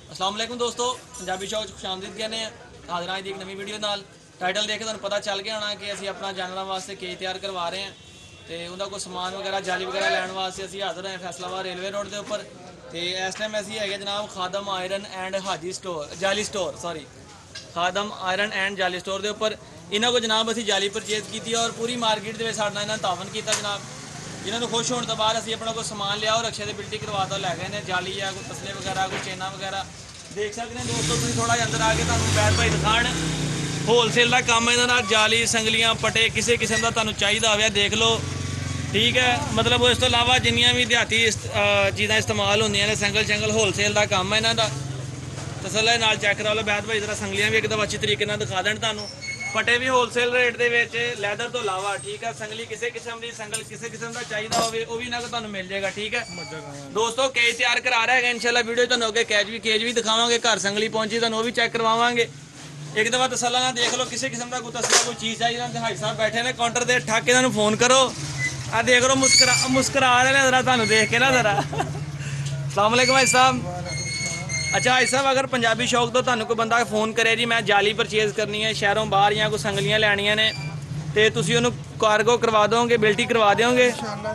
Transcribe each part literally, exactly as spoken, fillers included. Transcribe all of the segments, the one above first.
अस्सलाम वालेकुम दोस्तों, पंजाबी शौक च खुशामदीद कहने हाजिर आज दी एक नवी वीडियो नाल। टाइटल देख के तुहानूं पता चल गया होना कि असीं अपना जानवरां वास्ते केज तैयार करवा रहे हैं तो उनका कोई समान वगैरह जाली वगैरह लैण वास्ते असीं हाजिर होए फैसलाबाद रेलवे रोड के उपर। तो इस टाइम असीं है जनाब Khadam iron and Haji store Jali store sorry Khadam iron and Jali store के उपर। इन्हों को जनाब असीं जाली परचेज की और पूरी मार्केट के साथ इन्होंने तावन किया जनाब। जिन्होंने खुश होने तो बाद असीं अपना कोई समान लिया और रक्शे की बिल्टी करवा तो लै गए हैं। जाली है कोई तसले वगैरह कोई चेना वगैरह देख सकते हैं दोस्तों। तुम थोड़ा जिहा अंदर आके तुहानूं बैद भाई दिखाण होलसेल का काम इहदे नाल जाली संगलियां पटे किसी किस्म का तुहानूं चाहिदा होवे देख लो, ठीक है। मतलब इस तो इलावा जिन्नियां भी देहाती चीज़ां इस्तेमाल होंदियां ने संगल शंगल होलसेल का काम है इन्हां दा। तसल्ले नाल चैक करा लो बैद भाई जरा संगलियां भी एकदम अच्छी तरीके नाल दिखा देण तुहानूं। पटे भी होलसेल रेट के लैदर तो इलावा, ठीक है। संगली किसी किस्म की संगल किसी किस्म का चाहिए होवे वो भी इन्हां को तुहानूं मिल जाएगा, ठीक है दोस्तों। केज तैयार करा रहा है इंशाल्लाह वीडियो तुहानूं अगे कैज भी केज भी दिखावांगे, घर संगली पहुंची तुहानूं वो भी चैक करवावांगे। एक दफा तसल्ला नाल देख लो किसी किस्म का कोई तसला कोई चीज़ चाहिए ना भाई साहब बैठे ने काउंटर से ठक इन्हां नूं फोन करो। आ देख लो मुस्करा मुस्करा रहे ने जरा तुहानूं देख के ना जरा। अस्सलाम वालेकुम भाई साहब। अच्छा भाई साहब, अगर पंजाबी शौक तो तुहानूं कोई बंदा फोन करे जी मैं जाली परचेज करनी है शहरों बाहर या कोई संगलियां लैनियां ने तो तुसीं उहनूं कार्गो करवा दोगे, बिल्टी करवा दोगे?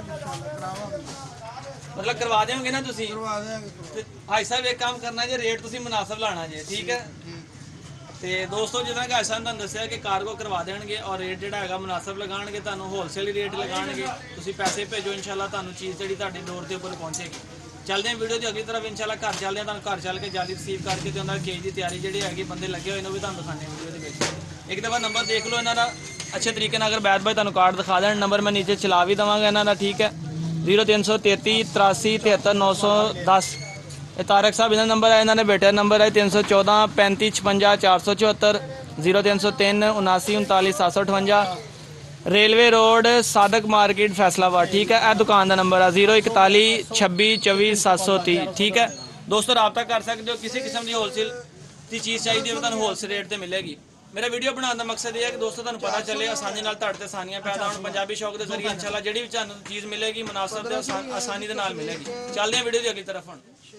मतलब करवा दोगे ना तुसीं? भाई साहब एक काम करना जी, रेट तुसीं मुनासिब लाना जी, ठीक है। तो दोस्तों जिदा कि असां तुहानूं दस्सिया कि कार्गो करवा देणगे और रेट जिहड़ा हैगा मुनासिब लगाणगे, तुहानूं होलसेल रेट लगाणगे। तुसीं पैसे भेजो इंशाल्लाह तुहानूं चीज़ जिहड़ी तुहाडी डोर के उपर पहुंचेगी। चलते हैं वीडियो की अगली तरफ इंशाल्लाह घर चलते हैं, तुहानूं घर चल के जाली रिसीव करके तो उन्होंने केज की तैयारी जी हैगी बंदे लगे हुए भी तुहानूं दिखाने वीडियो के। एक दफ़ा नंबर देख लो इन्हों का अच्छे तरीके अगर बैद भाई तुहानूं कार्ड दिखा दें, नंबर मैं नीचे चला भी देवांगा इन्हों का, ठीक है। जीरो तीन सौ तेती तरासी तिहत्तर नौ सौ दस ये तारक साहब इन्होंने नंबर है, इन्होंने बेटे नंबर है तीन सौ चौदह पैंती छपंजा चार सौ चौहत्तर जीरो तीन सौ तीन उनासी उनताली सत्त सौ अठवंजा railway road Sadiq market Faisalabad, ठीक है। यह दुकान का नंबर है जीरो इकताली छब्बी चौबी सत्त सौ तीह, ठीक है दोस्तों। रबता कर सकते हो, किसी किस्म की होलसेल की चीज़ चाहिए तो होलसेल रेट पर मिलेगी। मेरा वीडियो बनाने का मकसद यह है कि दोस्तों तुहानूं पता चले आसानी नाल तुहाडे ते आसानियां पैदा होण। पंजाबी शौक के जरिए इंशाल्लाह जिहड़ी भी तुहानूं चीज़ मिलेगी मुनासिब ते आसानी के नाल मिलेगी। चलते हैं वीडियो की अगली तरफ हुण।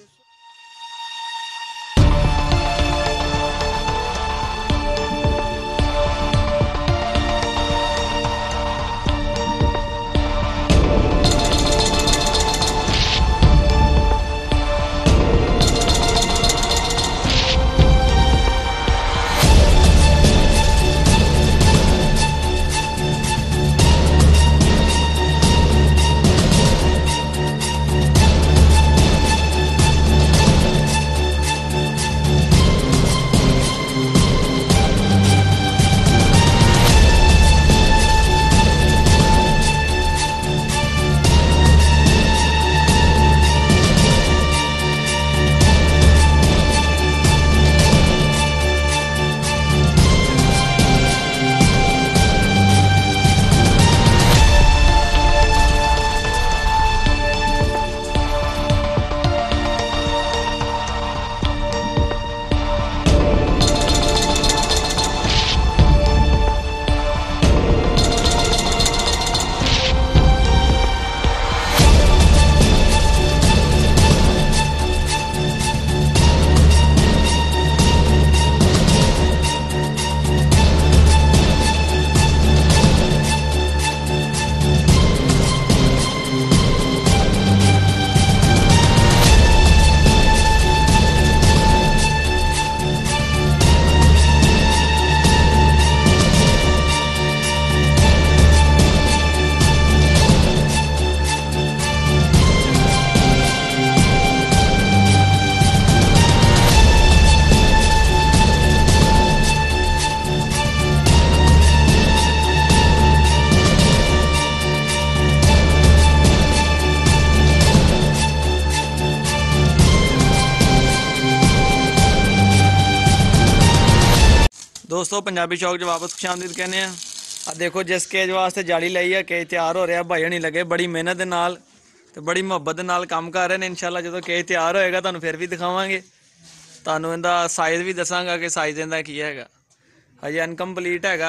दोस्तों पंजाबी शौक जो वापस खुशामदीद कहने हैं। अब देखो जिस केज वास्ते जाली लाई है केज तैयार हो रहा भाई हनी लगे बड़ी मेहनत के नाल ते बड़ी मुहब्बत के नाल काम कर रहे हैं। इंशाल्लाह जो केज तैयार होएगा तुहानूं फिर भी दिखावांगे, तुहानूं इहदा साइज़ भी दसांगा कि साइज़ इहदा की हैगा। हजे अनकंप्लीट हैगा,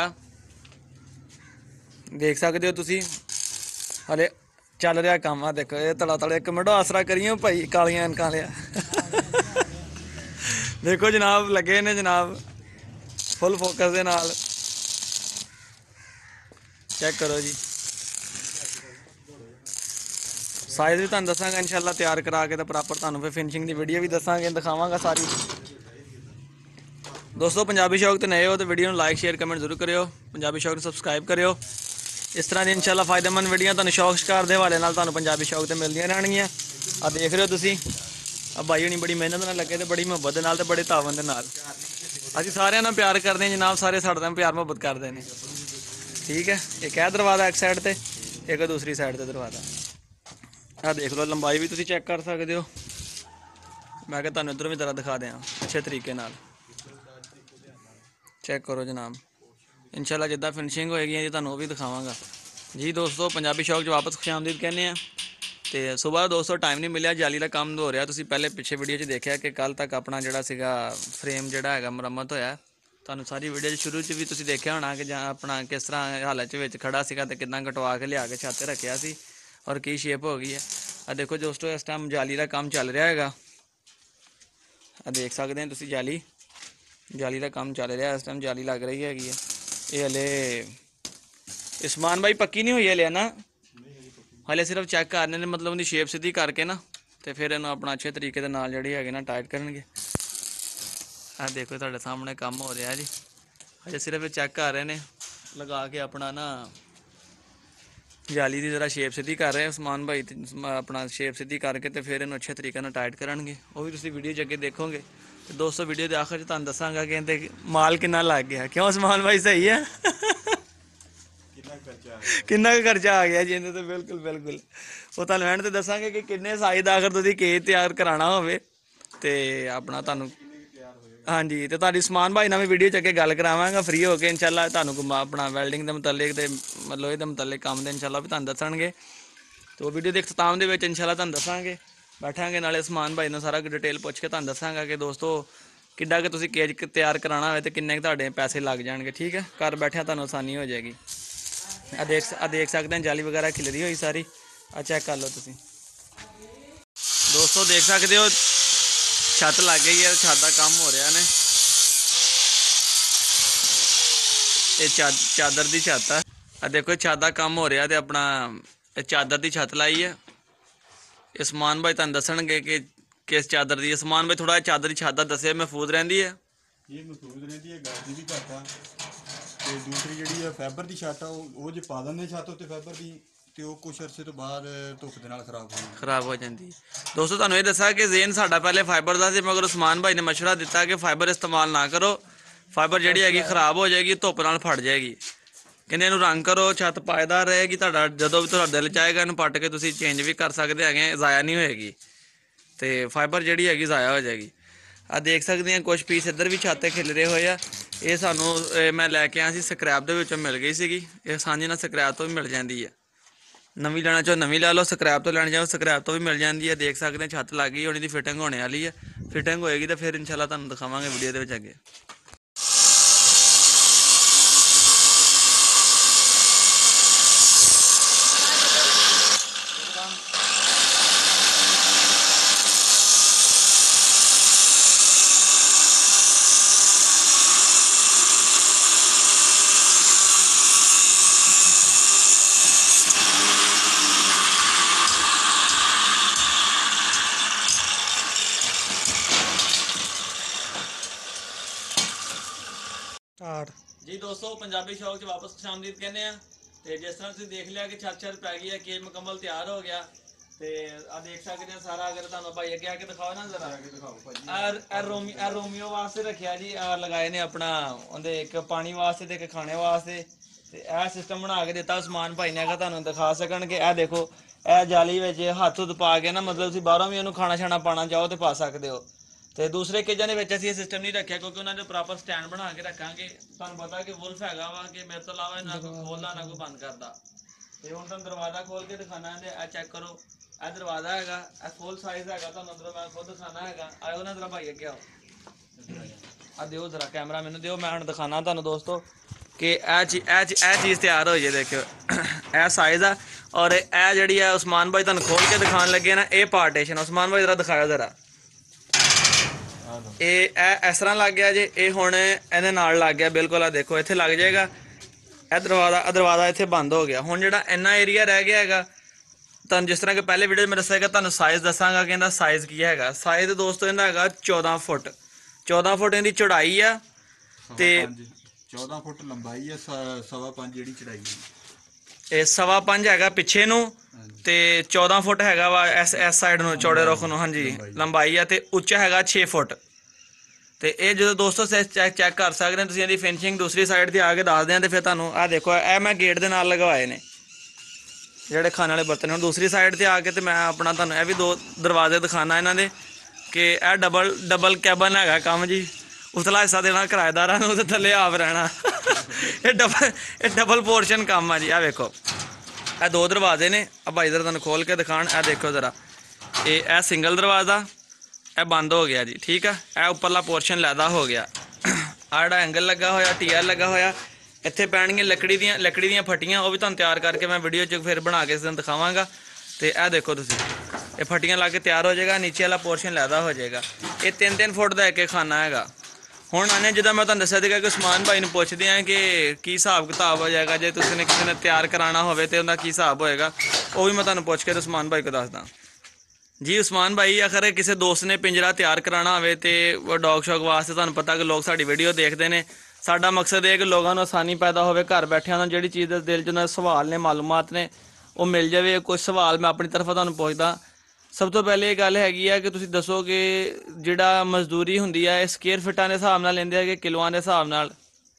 देख सकते हो तुसीं हले चल रहा काम। आ देखो ये तड़ा तड़ा एक मिनट आसरा करियो भाई कालियां अनकां लिया। देखो जनाब लगे ने जनाब फुल फोकस दे नाल चेक करो जी। साइज भी तुहानू दसांगा इंशाल्लाह तैयार करा के तो प्रॉपर तुहानू फिर फिनिशिंग की वीडियो भी दसांगे दिखावांगा सारी। दोस्तों पंजाबी शौक तो नए हो तो वीडियो लाइक शेयर कमेंट जरूर करियो, पंजाबी शौक सबसक्राइब करियो। इस तरह की इंशाल्लाह फायदेमंद वीडियो तुहानू शौक शिकार के हवाले नाल तुहानू पंजाबी शौक तो मिलदियां रहणगियां। आ देख रहे हो तुसी आ भाई हुणी बड़ी मेहनत नाल लगे तो बड़ी मुहब्बत नाल ते बड़े तावन दे नाल असीं सारिआं नाल प्यार करदे हैं जनाब, सारे साडे नाल प्यार मुहब्बत करदे ने। ठीक है, एक है दरवाज़ा एक साइड ते, एक दूसरी साइड ते दरवाज़ा। आ देख लो लंबाई भी तुसीं चेक कर सकते हो। मैं क्या तुहानू इधरों भी जरा दिखा दें अच्छे तरीके नाल चेक करो जनाब। इंशाल्लाह जिद्दां फिनिशिंग होएगी जी तुहानू वो भी दिखावांगा जी। दोस्तों पंजाबी शौक च वापस खुशामदीद कहने हैं। तो सुबह दोस्तों टाइम नहीं मिलिया, जाली का काम हो रहा। तुसीं पहले पिछे वीडियो च देखा कि कल तक अपना जिहड़ा सीगा फ्रेम जिहड़ा हैगा मुरम्मत होया। तुहानू सारी वीडियो च शुरू च भी तुसीं देखा होना कि जां अपना किस तरह हालत च विच खड़ा सीगा ते किदां कटवा के लिया के छत ते रखिया सी और की शेप हो गई है। आ देखो दोस्तों इस टाइम जाली का काम चल रहा है। आ देख सकते हैं तुसीं जाली जाली का काम चल रहा है इस टाइम, जाली लग रही हैगी है। ये हले उस्मान भाई पक्की नहीं हुई हले ना, हले सिर्फ चैक करने ने, मतलब उनकी शेप सीधी करके ना तो फिर इन्हों अपना अच्छे तरीके के नाल जिहड़ी हैगी ना टाइट करनगे। आ देखो तुहाडे सामने काम हो रहा है जी, हजे सिर्फ चैक कर रहे हैं लगा के अपना ना जाली की जरा शेप सीधी कर रहे हैं उस्मान भाई अपना शेप सीधी करके तो फिर इन्हों अच्छे तरीके नाल टाइट करनगे। वो भी तुसीं वीडियो च अगे देखोगे। तो दोस्तों वीडियो के आखिर तुहानू दसांगा कि इहदे माल कितना लग गया। क्यों उस्मान भाई सही है कितना खर्चा आ गया जी इहदे ते? बिल्कुल बिल्कुल वो तुहानू एंड ते दसांगे कि किन्ने साइज दा अगर तुसीं केज तैयार कराना होवे ते अपना तुहानू। हाँ जी, तो तुहाडी उस्मान भाई नाल मैं वीडियो च अगे गल करावांगा फ्री हो के इंशाल्लाह। तुहानू अपना वैल्डिंग के मुतलिक ते मतलब इहदे मुतलिक काम दे इंशाल्लाह भी तुहानू दसणगे। तो वीडियो के इख्तिताम दे विच इंशाल्लाह तुहानू दसांगे, बैठांगे नाले उस्मान भाई ने सारा डिटेल पुछ के तुहानू दसांगा कि दोस्तों किड्डा कि तुसीं केज तैयार कराना होवे ते किन्ने तुहाडे पैसे लग जाणगे। ठीक है, घर बैठे तुहानू आसानी हो जाएगी। आ देख आ देख सकते हैं जाली वगैरह खिलरी हुई सारी। आ चेक कर लो तुसीं दोस्तों, देख सकते हो छत लग गई है, छत का काम हो रहा ने। ये चा चादर की छत है। आ देखो छत का काम हो रहा तो अपना चादर की छत लाई है। उस्मान भाई तुहानू दसणगे कि किस चादर की। उस्मान भाई थोड़ा चादर की छत दसे महफूज रहिंदी है। ये महफूज रहिंदी है, गल भी घट आ ते दूसरी जिहड़ी है फाइबर की छत आ वो जे पा दिंदे छत उत्ते फाइबर की ते वो कुछ अरसे तो बाद धुप दे नाल खराब हो जाती खराब हो जाती है। दोस्तों तुहानू ये दसा कि जेन साडा पहले फाइबर का सी, मगर उस्मान भाई ने मशवरा दिता कि फाइबर इस्तेमाल ना करो, फाइबर जिहड़ी हैगी खराब हो जाएगी, धुप नाल फट जाएगी। कहने इहनू रंग करो, छत पायदार रहेगी, तुहाडा जदों भी तुहाडा दिल चाहेगा इहनू पट के तुसीं चेंज भी कर सकते हैगे, ज़ाया नहीं होएगी तो फाइबर जिहड़ी हैगी ज़ाया हो जाएगी। आ देख सकते हैं कुछ पीस इधर भी छत खिलरे हुए आ। ये सानू मैं लैके आया सी स्क्रैप दे विचों मिल गई सीगी। ये आसानी नाल स्क्रैप तो भी मिल जाती है, नवीं लेना चाहो नवीं लै लो, स्क्रैप तो लैनी चाहो स्क्रैप तो भी मिल जाती है। देख सकते हैं छत लग गई, हुण इहदी फिटिंग होने वाली है। फिटिंग होएगी तो फिर इंशाल्लाह तुहानू दिखावांगे वीडियो दे विच अगे। जी दोस्तों पंजाबी शौक च वापस खुशामदीद कहने हैं। तो जिस तरह तुसीं देख लिया कि छत छत पै गई है, केज मुकम्मल तैयार हो गया। तो आ देख सकते हैं सारा, अगर तुहानू भाई अगे आके दिखाओ ना जरा। ए रोमी ए रोमियो वास्ते रखिया जी, आ लगाए ने अपना उहदे एक पानी वास्ते ते एक खाने वास्ते। तो यह सिस्टम बना के दिता उस्मान भाई ने, अगर तुहानू दिखा सकन कि यह देखो ए जाली विच हत्थ हुत्थ पा के ना, मतलब तुसीं बाहरों भी उहनू खाना शाना पाना चाहो तो पा सकते हो। तो दूसरे केजां दे विच असीं सिस्टम नहीं रखा, क्योंकि उन्होंने प्रॉपर स्टैंड बना के रखांगे। तुहानू पता कि वुल्फ हैगा वा कि मेरे तो इलावा ना कोई खोलदा ना कोई बंद करदा। तो हुण तुहानू दरवाज़ा खोल के दिखाना है। ए चेक करो, ए दरवाज़ा हैगा, ए फुल साइज हैगा, तुहानू अंदरों मैं खुद दिखाना हैगा। आओ ना जरा भाई अगे आओ, आ दिओ जरा कैमरा मैनू दिओ, मैं हुण दिखाना तुहानू दोस्तों कि ए चीज़ ए चीज़ तैयार हो जाए। देखो ए साइज है और ए जिहड़ी है उस्मान भाई तुहानू खोल के दिखाने लगे ना, ये पार्टीशन उस्मान भाई जरा दिखाओ जरा। ਆ ਲਓ ਇਹ ਇਹ ਇਸ ਤਰ੍ਹਾਂ ਲੱਗ ਗਿਆ ਜੇ, ਇਹ ਹੁਣ ਇਹਦੇ ਨਾਲ ਲੱਗ ਗਿਆ ਬਿਲਕੁਲ। ਆ ਦੇਖੋ ਇੱਥੇ ਲੱਗ ਜਾਏਗਾ, ਇਹ ਦਰਵਾਜ਼ਾ ਇਹ ਦਰਵਾਜ਼ਾ ਇੱਥੇ ਬੰਦ ਹੋ ਗਿਆ। ਹੁਣ ਜਿਹੜਾ ਇੰਨਾ ਏਰੀਆ ਰਹਿ ਗਿਆ ਹੈਗਾ, ਤੁਹਾਨੂੰ ਜਿਸ ਤਰ੍ਹਾਂ ਕਿ ਪਹਿਲੇ ਵੀਡੀਓ ਮੈਂ ਦੱਸਿਆ, ਤੁਹਾਨੂੰ ਸਾਈਜ਼ ਦੱਸਾਂਗਾ ਕਿ ਇਹਦਾ ਸਾਈਜ਼ ਕੀ ਹੈਗਾ। ਸਾਈਜ਼ ਦੋਸਤੋ ਇਹਦਾ ਹੈਗਾ ਚੌਦਾਂ ਫੁੱਟ, ਚੌਦਾਂ ਫੁੱਟ ਇਹਦੀ ਚੌੜਾਈ ਆ ਤੇ ਚੌਦਾਂ ਫੁੱਟ ਲੰਬਾਈ ਹੈ, ਸਵਾ ਪੰਜ ਜਿਹੜੀ ਚੜਾਈ ਹੈ। ਇਹ ਸਵਾ ਪੰਜ ਹੈਗਾ ਪਿੱਛੇ ਨੂੰ ਤੇ ਚੌਦਾਂ ਫੁੱਟ ਹੈਗਾ ਵਾ ਇਸ ਇਸ ਸਾਈਡ ਨੂੰ ਚੌੜੇ ਰੁੱਖ ਨੂੰ, ਹਾਂਜੀ ਲੰਬਾਈ ਆ। ਤੇ ਉੱਚਾ ਹੈਗਾ ਛੇ ਫੁੱਟ। ਤੇ ਇਹ ਜਦੋਂ ਦੋਸਤੋ ਚੈੱਕ ਚੈੱਕ ਕਰ ਸਕਦੇ ਹੋ ਤੁਸੀਂ ਇਹਦੀ ਫਿਨਿਸ਼ਿੰਗ। ਦੂਸਰੀ ਸਾਈਡ ਤੇ ਆ ਕੇ ਦੱਸਦੇ ਆ ਤੇ ਫਿਰ ਤੁਹਾਨੂੰ ਆਹ ਦੇਖੋ, ਇਹ ਮੈਂ ਗੇਟ ਦੇ ਨਾਲ ਲਗਵਾਏ ਨੇ ਜਿਹੜੇ ਖਾਣ ਵਾਲੇ ਬਰਤਨ। ਹੁਣ ਦੂਸਰੀ ਸਾਈਡ ਤੇ ਆ ਕੇ ਤੇ ਮੈਂ ਆਪਣਾ ਤੁਹਾਨੂੰ ਇਹ ਵੀ ਦੋ ਦਰਵਾਜ਼ੇ ਦਿਖਾਣਾ ਇਹਨਾਂ ਦੇ ਕਿ ਇਹ ਡਬਲ ਡਬਲ ਕੈਬਨ ਹੈਗਾ ਕੰਮ ਜੀ। ਉਤਲਾ ਹਿੱਸਾ ਦੇਣਾ ਕਿਰਾਏਦਾਰਾਂ ਨੂੰ ਤੇ ਥੱਲੇ ਆਪ ਰਹਿਣਾ। ਇਹ ਡਬਲ ਇਹ ਡਬਲ ਪੋਰਸ਼ਨ ਕੰਮ ਆ ਜੀ। ਆ ਵੇਖੋ ਇਹ ਦੋ ਦਰਵਾਜ਼ੇ ਨੇ। ਆ ਭਾਈ ਇਧਰ ਤੁਹਾਨੂੰ ਖੋਲ ਕੇ ਦਿਖਾਣ, ਇਹ ਦੇਖੋ ਜ਼ਰਾ, ਇਹ ਇਹ ਸਿੰਗਲ ਦਰਵਾਜ਼ਾ, ਇਹ ਬੰਦ ਹੋ ਗਿਆ ਜੀ, ਠੀਕ ਆ। ਇਹ ਉੱਪਰਲਾ ਪੋਰਸ਼ਨ ਲੈਦਾ ਹੋ ਗਿਆ। ਆ ਜਿਹੜਾ ਐਂਗਲ ਲੱਗਾ ਹੋਇਆ, ਟੀਆਰ ਲੱਗਾ ਹੋਇਆ, ਇੱਥੇ ਪੈਣਗੀਆਂ ਲੱਕੜੀ ਦੀਆਂ ਲੱਕੜੀ ਦੀਆਂ ਫੱਟੀਆਂ। ਉਹ ਵੀ ਤੁਹਾਨੂੰ ਤਿਆਰ ਕਰਕੇ ਮੈਂ ਵੀਡੀਓ 'ਚ ਫਿਰ ਬਣਾ ਕੇ ਇਸ ਦਿਨ ਦਿਖਾਵਾਂਗਾ। ਤੇ ਇਹ ਦੇਖੋ ਤੁਸੀਂ, ਇਹ ਫੱਟੀਆਂ ਲਾ ਕੇ ਤਿਆਰ ਹੋ ਜਾਏਗਾ। ਨੀਚੇ ਵਾਲਾ ਪੋਰਸ਼ਨ ਲੈਦਾ ਹੋ ਜਾਏਗਾ। ਇਹ ਤਿੰਨ ਤਿੰਨ ਫੁੱਟ ਦਾ ਇੱਕ ਇੱਕ ਖਾਨਾ ਹੈਗਾ। ਹੁਣ ਆਨੇ ਜਿੱਦਾਂ ਮੈਂ ਤੁਹਾਨੂੰ ਦੱਸਿਆ ਸੀਗਾ ਕਿ ਉਸਮਾਨ ਭਾਈ ਨੂੰ ਪੁੱਛਦੇ ਆ ਕਿ ਕੀ ਹਿਸਾਬ ਕਿਤਾਬ ਹੋ ਜਾਏਗਾ ਜੇ ਤੁਸੀਂ ਨੇ ਕਿਸੇ ਨੇ ਤਿਆਰ ਕਰਾਉਣਾ ਹੋਵੇ ਤੇ ਉਹਦਾ ਕੀ ਹਿਸਾਬ ਹੋਏਗਾ। ਉਹ ਵੀ ਮੈਂ ਤੁਹਾਨੂੰ ਪੁੱਛ ਕੇ ਤੇ ਉਸਮਾਨ ਭਾਈ ਕੋ ਦੱਸਦਾ ਜੀ। ਉਸਮਾਨ ਭਾਈ ਅਖਰ ਕਿਸੇ ਦੋਸਤ ਨੇ ਪਿੰਜਰਾ ਤਿਆਰ ਕਰਾਉਣਾ ਹੋਵੇ ਤੇ ਡੌਗ ਸ਼ੌਕ ਵਾਸਤੇ, ਤੁਹਾਨੂੰ ਪਤਾ ਕਿ ਲੋਕ ਸਾਡੀ ਵੀਡੀਓ ਦੇਖਦੇ ਨੇ, ਸਾਡਾ ਮਕਸਦ ਇਹ ਹੈ ਕਿ ਲੋਕਾਂ ਨੂੰ ਆਸਾਨੀ ਪੈਦਾ ਹੋਵੇ, ਘਰ ਬੈਠਿਆਂ ਨੂੰ ਜਿਹੜੀ ਚੀਜ਼ ਦੇ ਦਿਲ 'ਚ ਉਹਨਾਂ ਦੇ ਸਵਾਲ ਨੇ, ਮਾਲੂਮਾਤ ਨੇ, ਉਹ ਮਿਲ ਜਾਵੇ। ਕੁਝ ਸਵਾਲ ਮੈਂ ਆਪਣੀ ਤਰਫੋਂ ਤੁਹਾਨੂੰ ਪੁੱਛਦਾ। ਸਭ ਤੋਂ ਪਹਿਲੇ ਇਹ ਗੱਲ ਹੈਗੀ ਆ ਕਿ ਤੁਸੀਂ ਦੱਸੋ ਕਿ ਜਿਹੜਾ ਮਜ਼ਦੂਰੀ ਹੁੰਦੀ ਹੈ ਇਹ ਸਕੁਅਰ ਫਿਟਾਂ ਦੇ ਹਿਸਾਬ ਨਾਲ ਲੈਂਦੇ ਆ ਕਿ ਕਿਲੋਆਂ ਦੇ ਹਿਸਾਬ ਨਾਲ?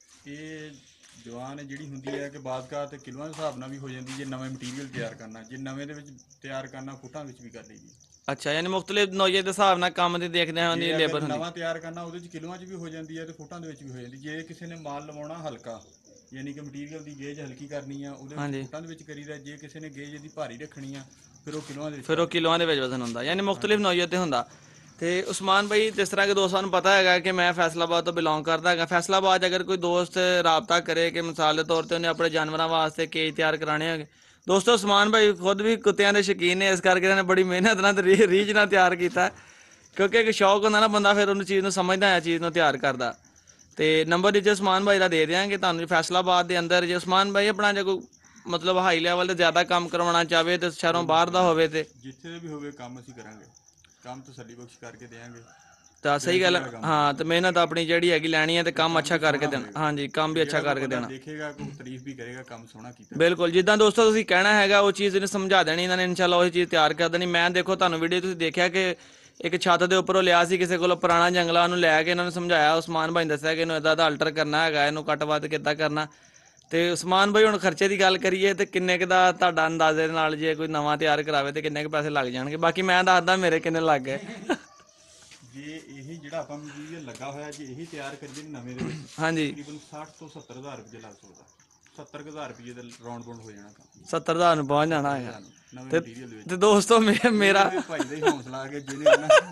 ਇਹ ਜਵਾਨ ਜਿਹੜੀ ਹੁੰਦੀ ਹੈ ਕਿ ਬਾਦਕਾ ਤੇ ਕਿਲੋਆਂ ਦੇ ਹਿਸਾਬ ਨਾਲ ਵੀ ਹੋ ਜਾਂਦੀ ਜੇ ਨਵੇਂ ਮਟੀਰੀਅਲ ਤਿਆਰ ਕਰਨਾ। ਜੇ ਨਵੇਂ ਦੇ ਵਿੱਚ ਤਿਆਰ ਕਰਨਾ ਫੁੱਟਾਂ ਵਿੱਚ ਵੀ ਕਰ ਲਈਦੀ। ਅੱਛਾ, ਯਾਨੀ ਮੁਖਤਲਿਫ ਨੌਈਏ ਦੇ ਹਿਸਾਬ ਨਾਲ ਕੰਮ ਦੇ ਦੇਖਦੇ ਹਾਂ ਉਹਦੀ ਲੇਬਰ ਹੁੰਦੀ। ਨਵਾਂ ਤਿਆਰ ਕਰਨਾ ਉਹਦੇ ਵਿੱਚ ਕਿਲੋਆਂ 'ਚ ਵੀ ਹੋ ਜਾਂਦੀ ਹੈ ਤੇ ਫੁੱਟਾਂ ਦੇ ਵਿੱਚ ਵੀ ਹੋ ਜਾਂਦੀ। ਜੇ ਕਿਸੇ ਨੇ ਮਾਲ ਲਵਾਉਣਾ ਹਲਕਾ, ਯਾਨੀ ਕਿ ਮਟੀਰੀਅਲ ਦੀ ਗੇਜ ਹਲਕੀ ਕਰਨੀ ਆ, ਉਹਦੇ ਵਿੱਚ ਫੁੱਟਾਂ ਦੇ ਵਿੱਚ ਕਰੀਦਾ। ਜੇ ਕਿਸੇ ਨੇ ਗੇਜ ਦੀ ਭਾਰੀ ਰੱਖਣੀ ਆ ਫਿਰ ਉਹ ਕਿਲੋਆਂ ਦੇ ਵਿੱਚ ਫਿਰ ਉਹ ਕਿਲੋਆਂ ਦੇ ਵਿੱਚ ਵਜ਼ਨ ਹੁੰਦਾ, ਯਾਨੀ ਮੁਖਤਲਿਫ ਨੌਈਅਤ ਤੇ ਹੁੰਦਾ। ਤੇ ਉਸਮਾਨ ਭਾਈ, ਜਿਸ ਤਰ੍ਹਾਂ ਕਿ ਦੋਸਤਾਂ ਨੂੰ ਪਤਾ ਹੈਗਾ ਕਿ ਮੈਂ ਫੈਸਲਾਬਾਦ ਤੋਂ ਬਿਲੋਂਗ ਕਰਦਾ ਹੈਗਾ। ਫੈਸਲਾਬਾਦ ਅਗਰ ਕੋਈ ਦੋਸਤ ਰਾਬਤਾ ਕਰੇ ਕਿ ਮਿਸਾਲ ਦੇ ਤੌਰ ਤੇ ਉਹਨੇ ਆਪਣੇ ਜਾਨਵਰਾਂ ਵਾਸਤੇ ਕੇਜ ਤਿਆਰ ਕਰਾਣੇ ਹੈਗੇ। ਦੋਸਤੋ ਉਸਮਾਨ ਭਾਈ ਖੁਦ ਵੀ ਕੁੱਤਿਆਂ ਦੇ ਸ਼ੌਕੀਨ ਨੇ, ਇਸ ਕਰਕੇ ਇਹਨਾਂ ਨੇ ਬੜੀ ਮਿਹਨਤ ਨਾਲ ਤੇ ਰੀਝ ਨਾਲ ਤਿਆਰ ਕੀਤਾ। ਕਿਉਂਕਿ ਇੱਕ ਸ਼ੌਕ ਹੁੰਦਾ ਨਾ ਬੰਦਾ, ਫਿਰ ਉਹਨੂੰ ਚੀਜ਼ ਨੂੰ ਸਮਝਦਾ ਹੈ, ਚੀਜ਼ ਨੂੰ ਤਿਆਰ ਕਰਦਾ। ਤੇ ਨੰਬਰ ਜੇ ਉਸਮਾਨ ਭਾਈ ਦਾ ਦੇ ਦਿਆਂਗੇ ਤੁਹਾਨੂੰ ਫੈਸਲਾਬਾਦ ਦੇ ਅੰਦਰ। ਜੇ ਉਸਮਾਨ ਭਾਈ ਆਪਣਾ ਜੇ ਕੋਈ ਮਤਲਬ ਹਾਈ ਲੈਵਲ ਤੇ ਜ਼ਿਆਦਾ ਕੰਮ ਕਰਵਾਉਣਾ ਚਾਹਵੇ ਤੇ ਸ਼ਹਿਰੋਂ ਬਾਹਰ ਦਾ ਹੋਵੇ ਤੇ ਜਿੱਥੇ ਵੀ ਹੋਵੇ ਕੰਮ ਅਸੀਂ ਕਰਾਂਗੇ, ਕੰਮ ਤਸੱਲੀ ਬਖਸ਼ ਕਰਕੇ ਦੇਵਾਂਗੇ। ਤਾਂ ਸਹੀ ਗੱਲ ਹੈ। ਹਾਂ, ਤੇ ਮਿਹਨਤ ਆਪਣੀ ਜਿਹੜੀ ਹੈਗੀ ਲੈਣੀ ਹੈ ਤੇ ਕੰਮ ਅੱਛਾ ਕਰਕੇ ਦੇਣਾ। ਹਾਂਜੀ, ਕੰਮ ਵੀ ਅੱਛਾ ਕਰਕੇ ਦੇਣਾ। ਦੇਖੇਗਾ ਕੋਈ ਤਾਰੀਫ ਵੀ ਕਰੇਗਾ, ਕੰਮ ਸੋਹਣਾ ਕੀਤਾ। ਬਿਲਕੁਲ, ਜਿੱਦਾਂ ਦੋਸਤੋ ਤੁਸੀਂ ਕਹਿਣਾ ਹੈਗਾ ਉਹ ਚੀਜ਼ ਇਹਨੇ ਸਮਝਾ ਦੇਣੀ ਇਹਨਾਂ ਨੇ, ਇਨਸ਼ਾਅੱਲਾ ਉਹੀ ਚੀਜ਼ ਤਿਆਰ ਕਰ ਦੇਣੀ। ਮੈਂ ਦੇਖੋ ਤੁਹਾਨੂੰ ਵੀਡੀਓ ਤੁਸੀਂ ਦੇਖਿਆ ਕਿ ਇੱਕ ਛੱਤ ਦੇ ਉੱਪਰੋਂ ਲਿਆ ਸੀ ਕਿਸੇ ਕੋਲੋਂ ਪੁਰਾਣਾ ਜੰਗਲਾ, ਉਹਨੂੰ ਲੈ ਕੇ ਇਹਨਾਂ ਨੂੰ ਸਮਝਾਇਆ। ਉਸਮਾਨ ਭਾਈ ਨੇ ਦੱਸਿਆ ਕਿ ਇਹਨੂੰ ਇੱਦਾਂ ਦਾ ਅਲਟਰ ਕਰਨਾ ਹੈਗਾ, ਇਹਨੂੰ ਕੱਟ ਵੱਧ ਕਿੱਦਾਂ ਕਰਨਾ। ਤੇ ਉਸਮਾਨ ਭਾਈ ਹੁਣ ਖਰਚੇ ਦੀ ਗੱਲ ਕਰੀਏ ਤੇ ਕਿੰਨੇ ਕੁ ਦਾ ਤੁਹਾਡਾ ਅੰਦਾਜ਼ੇ ਦੇ ਨਾਲ ਜੇ ਕੋਈ ਨਵਾਂ ਤਿਆਰ ਕਰਾਵੇ ਤੇ ਕਿੰਨੇ ਕੁ ਪੈਸੇ ਲੱਗ ਜਾਣਗੇ? ਬਾਕੀ ਮੈਂ ਦੱਸਦਾ ਮੇਰੇ ਕਿੰਨੇ ਲੱਗ ਗਏ। ਜੇ ਇਹੀ ਜਿਹੜਾ ਆਪਾਂ ਮਟੀਰੀਅਲ ਲੱਗਾ ਹੋਇਆ ਜੇ ਇਹੀ ਤਿਆਰ ਕਰੀਏ ਨਵੇਂ ਦੇ ਵਿੱਚ, ਹਾਂਜੀ, ਤਕਰੀਬਨ ਸੱਠ ਤੋਂ ਸੱਤਰ ਹਜ਼ਾਰ ਰੁਪਏ ਲੱਗ ਸਕਦਾ। ਸੱਤਰ ਹਜ਼ਾਰ ਰੁਪਏ ਦਾ ਰਾਉਂਡ ਬਾਉਂਡ ਹੋ ਜਾਣਾ ਕੰਮ। ਸੱਤਰ ਹਜ਼ਾਰ ਨੂੰ ਪਹੁੰਚ ਜਾਣਾ ਹੈਗਾ ਨਵੇਂ ਤੇ ਮਟੀਰੀਅਲ ਦੇ ਵਿੱਚ। ਤੇ ਦੋਸਤੋ ਮੇ- ਮੇਰਾ ਭਾਈ ਦਾ ਹੀ ਹੌਸਲਾ ਆ ਕੇ ਜਿਹਨੇ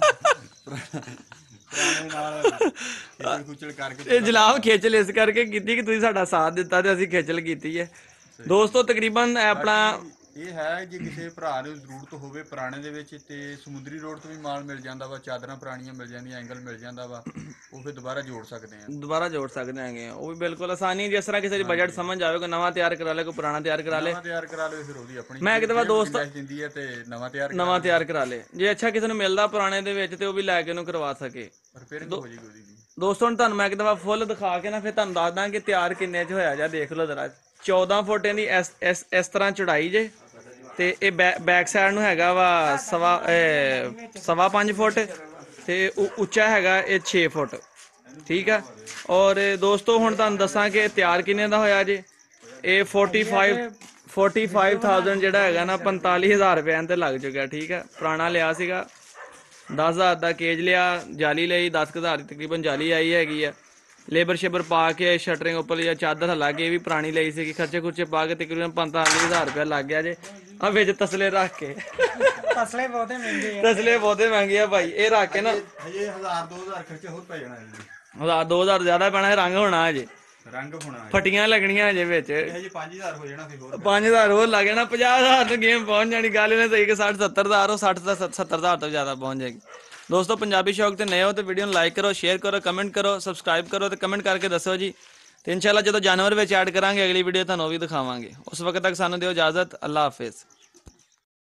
ਪੁਰਾਣੇ ਨਾਲ ਖੇਚਲ ਖੁਚਲ ਕਰਕੇ ਇਹ ਜਨਾਬ ਖੇਚਲ ਇਸ ਕਰਕੇ ਕੀਤੀ ਕਿ ਤੁਸੀਂ ਸਾਡਾ ਸਾਥ ਦਿੱਤਾ ਤੇ ਅਸੀਂ ਖੇਚਲ ਕੀਤੀ ਹੈ। ਦੋਸਤੋ ਤਕਰੀਬਨ ਆਪਣਾ ਇਹ ਹੈ ਜੇ ਕਿਸੇ ਭਰਾ ਨੂੰ ਜ਼ਰੂਰਤ ਹੋਵੇ ਪੁਰਾਣੇ ਦੇ ਵਿੱਚ ਤੇ ਸਮੁੰਦਰੀ ਰੋਡ ਤੋਂ ਵੀ ਮਾਲ ਮਿਲ ਜਾਂਦਾ ਵਾ, ਚਾਦਰਾਂ ਪੁਰਾਣੀਆਂ ਮਿਲ ਜਾਂਦੀਆਂ, ਐਂਗਲ ਮਿਲ ਜਾਂਦਾ ਵਾ, ਉਹ ਫਿਰ ਦੁਬਾਰਾ ਜੋੜ ਸਕਦੇ ਆ। ਦੁਬਾਰਾ ਜੋੜ ਸਕਦੇ ਹੈਗੇ, ਉਹ ਵੀ ਬਿਲਕੁਲ ਆਸਾਨੀ। ਜਿਸ ਤਰ੍ਹਾਂ ਕਿਸੇ ਦੀ ਬਜਟ ਸਮਝ ਆਵੇ, ਕੋਈ ਨਵਾਂ ਤਿਆਰ ਕਰਾ ਲੇ, ਕੋਈ ਪੁਰਾਣਾ ਤਿਆਰ ਕਰਾ ਲੇ, ਨਵਾਂ ਤਿਆਰ ਕਰਾ ਲਵੇ ਫਿਰ ਉਹਦੀ ਆਪਣੀ ਮੈਂ ਕਿਤੇ ਵਾ ਦੋਸਤ ਦਿੰਦੀ ਹੈ ਤੇ ਨਵਾਂ ਤਿਆਰ ਨਵਾਂ ਤਿਆਰ ਕਰਾ ਲੇ। ਜੇ ਅੱਛਾ ਕਿਸੇ ਨੂੰ ਮਿਲਦਾ ਪੁਰਾਣੇ ਦੇ ਵਿੱਚ ਤੇ ਉਹ ਵੀ ਲੈ ਕੇ ਉਹਨੂੰ ਕਰਵਾ ਸਕੇ। ਰਿਪੇਅਰਿੰਗ ਹੋ ਜਾਏਗੀ ਉਹਦੀ ਵੀ। ਦੋਸਤੋ ਹੁਣ ਤੁਹਾਨੂੰ ਮੈਂ ਕਿਤੇ ਵਾ ਫੁੱਲ ਦਿਖਾ ਕੇ ਨਾ ਫਿਰ ਤੁਹਾਨੂੰ ਦੱਸਦਾ ਕਿ ਤਿਆਰ ਕਿੰਨੇ ਚ ਹੋਇਆ। ਜਾਂ ਦੇਖ ਲਓ ਜ਼ਰਾ, ਚੌਦਾਂ ਫੁੱਟ ਦੀ ਇਸ ਇਸ ਇਸ ਤਰ੍ਹਾਂ ਚੜਾਈ ਜੇ ਤੇ ਇਹ ਬੈਕ ਸਾਈਡ ਨੂੰ ਹੈਗਾ ਵਾ ਸਵਾ ਸਵਾ ਪੰਜ ਫੁੱਟ ਤੇ ਉੱਚਾ ਹੈਗਾ ਇਹ ਛੇ ਫੁੱਟ, ਠੀਕ ਆ। ਔਰ ਦੋਸਤੋ ਹੁਣ ਤੁਹਾਨੂੰ ਦੱਸਾਂ ਕਿ ਤਿਆਰ ਕਿੰਨੇ ਦਾ ਹੋਇਆ ਜੇ। ਇਹ forty five forty five thousand ਜਿਹੜਾ ਹੈਗਾ ਨਾ ਪੰਤਾਲੀ ਹਜ਼ਾਰ ਰੁਪਏ ਤੇ ਲੱਗ ਚੁੱਕਿਆ, ਠੀਕ ਆ। ਪੁਰਾਣਾ ਲਿਆ ਸੀਗਾ ਦਸ ਹਜ਼ਾਰ ਦਾ ਕੇਜ ਲਿਆ, ਜਾਲੀ ਲਈ ਦਸ ਕੁ ਹਜ਼ਾਰ ਦੀ ਤਕਰੀਬਨ ਜਾਲੀ ਆਈ ਹੈਗੀ ਆ। ਲੇਬਰ ਸ਼ੇਬਰ ਪਾ ਕੇ ਸ਼ਟਰਿੰਗ ਉੱਪਰ ਜਾਂ ਚਾਦਰ ਲਾ ਕੇ ਵੀ ਪੁਰਾਣੀ ਲਈ ਸੀਗੀ, ਖਰਚੇ ਖੁਰਚੇ ਪਾ ਕੇ ਤਕਰੀਬਨ ਪੰਤਾਲੀ ਹਜ਼ਾਰ ਰੁਪਇਆ ਲੱਗ ਗਿਆ ਜੇ। ਆ ਵਿੱਚ ਤਸਲੇ ਰੱਖ ਕੇ ਤਸਲੇ ਬਹੁਤੇ ਮਹਿੰਗੇ ਆ ਤਸਲੇ ਬਹੁਤੇ ਮਹਿੰਗੇ ਆ ਭਾਈ, ਇਹ ਰੱਖ ਕੇ ਨਾ ਹਜੇ ਹਜ਼ਾਰ ਦੋ ਹਜ਼ਾਰ ਖਰਚੇ ਹੋਰ ਪੈ ਜਾਣਾ ਜੀ। ਹਜ਼ਾਰ ਦੋ ਹਜ਼ਾਰ ਜ਼ਿਆਦਾ ਪੈਣਾ, ਰੰਗ ਹੋਣਾ ਅਜੇ, ਰੰਗ ਹੋਣਾ ਫਟੀਆਂ ਲੱਗਣੀਆਂ ਅਜੇ ਵਿੱਚ, ਹਜੇ ਪੰਜ ਹਜ਼ਾਰ ਹੋ ਜਾਣਾ ਫਿਰ ਹੋਰ ਪੰਜ ਹਜ਼ਾਰ ਹੋਰ ਲੱਗ ਜਾਣਾ, ਪੰਜਾਹ ਹਜ਼ਾਰ ਤੋਂ ਗੇਮ ਪਹੁੰਚ ਜਾਣੀ। ਗੱਲ ਇਹਨੇ ਸਹੀ ਕਿ ਸੱਠ ਸੱਤਰ ਹਜ਼ਾਰ, ਉਹ ਸੱਠ ਦਾ ਸੱਤਰ ਹਜ਼ਾਰ ਤੋਂ ਜ਼ਿਆਦਾ ਪਹੁੰਚ ਜਾਏਗੀ। ਦੋਸਤੋ ਪੰਜਾਬੀ ਸ਼ੌਕ ਤੇ ਨਏ ਹੋ ਤੇ ਵੀਡੀਓ ਨੂੰ ਲਾਈਕ ਕਰੋ, ਸ਼ੇਅਰ ਕਰੋ, ਕਮੈਂਟ ਕਰੋ, ਸਬਸਕ੍ਰਾਈਬ ਕਰੋ ਤੇ ਕਮੈਂਟ ਕਰਕੇ ਦੱਸੋ ਜੀ। ਤੇ ਇਨਸ਼ਾਅੱਲਾ ਜਦੋਂ ਜਾਨਵਰ ਵਿੱਚ ਐਡ ਕਰਾਂਗੇ ਅਗਲੀ ਵੀਡੀਓ ਤੁਹਾਨੂੰ ਉਹ ਵੀ ਦਿਖਾਵਾਂਗੇ। ਉਸ ਵਕਤ ਤੱਕ ਸਾਨੂੰ ਦਿਓ ਇਜਾਜ਼ਤ। ਅੱਲਾ ਹਾਫਿਜ਼।